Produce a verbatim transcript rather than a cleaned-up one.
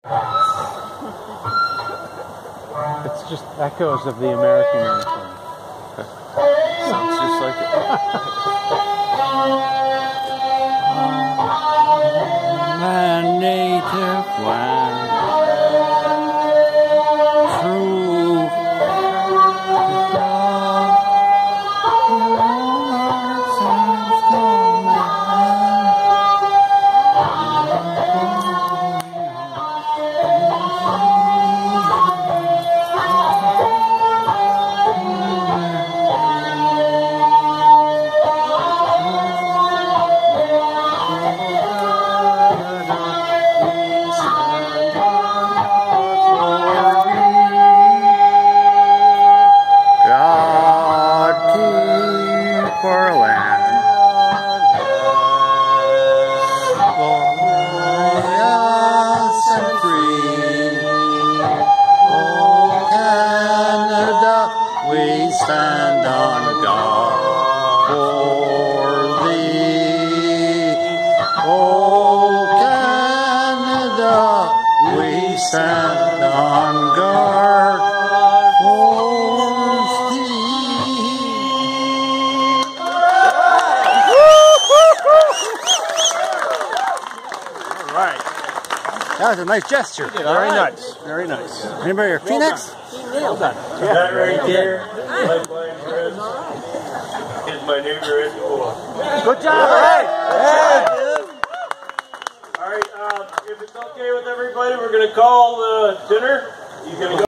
It's just echoes of the American anthem. Sounds just like it. My native land, true love, hearts and our land, glorious and free. Oh, Canada, we stand on guard for thee. Oh, Canada, we stand on guard for thee. Right. That was a nice gesture. Very nice. Very nice. Anybody here? Phoenix? Well done. Yeah. That right there, like my friends, is my neighbor at school. Good job. All right. All right, um, if it's okay with everybody, we're going to call the dinner. He's going to go.